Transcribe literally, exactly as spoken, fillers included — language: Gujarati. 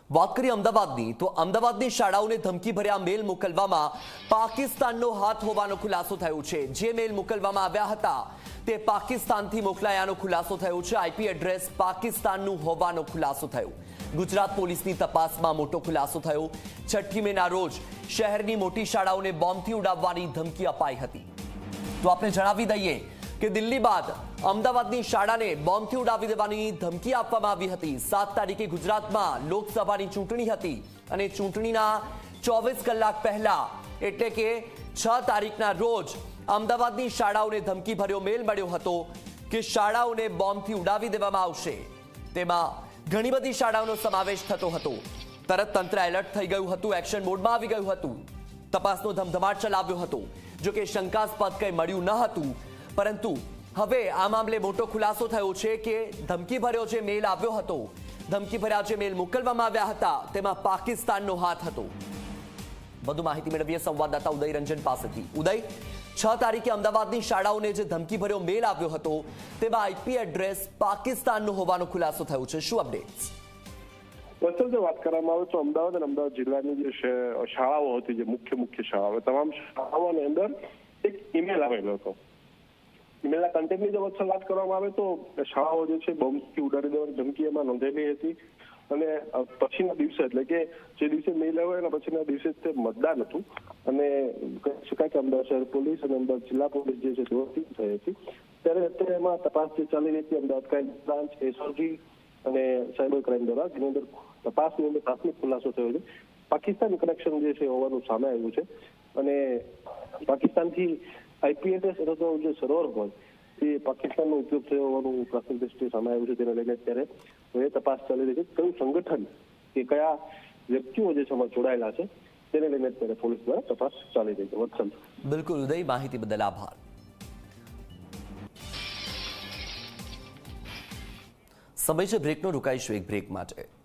વાત કરીએ અમદાવાદની તો અમદાવાદની શાળાઓને ધમકી ભર્યા મેલ મોકલવામાં પાકિસ્તાનનો હાથ હોવાનો ખુલાસો થયો છે। જે મેલ મોકલવામાં આવ્યા હતા તે પાકિસ્તાનથી મોકલાયાનો ખુલાસો થયો છે। આઈપી એડ્રેસ પાકિસ્તાનનું હોવાનો ખુલાસો થયો। ગુજરાત પોલીસની તપાસમાં મોટો ખુલાસો થયો। છઠ્ઠી મેના રોજ શહેરની મોટી શાળાઓને બોમ્બથી ઉડાવવાની ધમકી અપાઈ હતી। તો આપણે જણાવી દઈએ કે દિલ્હી બાદ અમદાવાદની શાળાને બોમ્બથી ઉડાવી દેવાની ધમકી આપવામાં આવી હતી। સાત તારીખે ગુજરાતમાં લોકસભાની ચૂંટણી હતી અને ચૂંટણીના ચોવીસ કલાક પહેલા એટલે કે છ તારીખના રોજ અમદાવાદની શાળાઓને ધમકી ભર્યો મેલ મળ્યો હતો કે શાળાઓને બોમ્બથી ઉડાવી દેવામાં આવશે। તેમાં ઘણી બધી શાળાઓનો સમાવેશ થતો હતો। તરત તંત્ર એલર્ટ થઈ ગયું હતું, એક્શન મોડમાં આવી ગયું હતું, તપાસનો ધમધમાટ ચલાવ્યો હતો। જો કે શંકાસ્પદ કંઈ મળ્યું ન હતું, પરંતુ હવે આ મામલે મોટો ખુલાસો થયો છે કે ધમકી ભર્યો જે મેલ આવ્યો હતો, ધમકી ભર્યા જે મેલ મોકલવામાં આવ્યા હતા તેમાં પાકિસ્તાનનો હાથ હતો। વધુ માહિતી મેળવીએ સંવાદદાતા ઉદય રંજન પાસેથી। ઉદય, છ તારીખે અમદાવાદની શાળાઓને જે ધમકી ભર્યો મેલ આવ્યો હતો તેમાં આઈપી એડ્રેસ પાકિસ્તાનનો હોવાનો ખુલાસો થયો છે। શું અપડેટ્સ? વત્સલ, જો વાત કરવામાં આવે તો અમદાવાદ અને અમદાવાદ જિલ્લાની જે શાળાઓ હતી, જે મુખ્ય મુખ્ય શાળાઓ, તમામ શાળાઓની અંદર એક ઈમેલ આવેલો હતો। ઈમેલના કન્ટેન્ટની જો વત્સલ વાત કરવામાં આવે તો શાળાઓ જે છે બોમ્બથી ઉડાડી દેવાની ધમકી એમાં નોંધેલી હતી અને પછીના દિવસે એટલે કે જે દિવસે મેલ આવ્યો એના પછીના દિવસે તે મતદાન હતું અને કહી શકાય કે અમદાવાદ શહેર પોલીસ અને અમદાવાદ જિલ્લા પોલીસ જે છે દોડતી થઈ હતી। ત્યારે અત્યારે એમાં તપાસ જે ચાલી રહી હતી અમદાવાદ ક્રાઇમ બ્રાન્ચ, એસઓજી અને સાયબર ક્રાઇમ દ્વારા, જેની અંદર તપાસની અંદર પ્રાથમિક ખુલાસો થયો છે। પાકિસ્તાન કનેક્શન જે છે હોવાનું સામે આવ્યું છે અને પાકિસ્તાનથી આઈપી એડ્રેસ અથવા તો જે સર્વર હોય એ પાકિસ્તાનનો ઉપયોગ થયો હોવાનું પ્રાથમિક દ્રષ્ટિએ સામે આવ્યું છે। તેને લઈને અત્યારે એ તપાસ ચાલી રહી છે। કયું સંગઠન કે કયા વ્યક્તિઓ જે છે જોડાયેલા છે તેને લઈને અત્યારે પોલીસ દ્વારા તપાસ ચાલી રહી છે। વત્સલ, બિલકુલ ઉદય, માહિતી બદલ આભાર। સમય છે બ્રેકનો, રોકાઈશું એક બ્રેક માટે।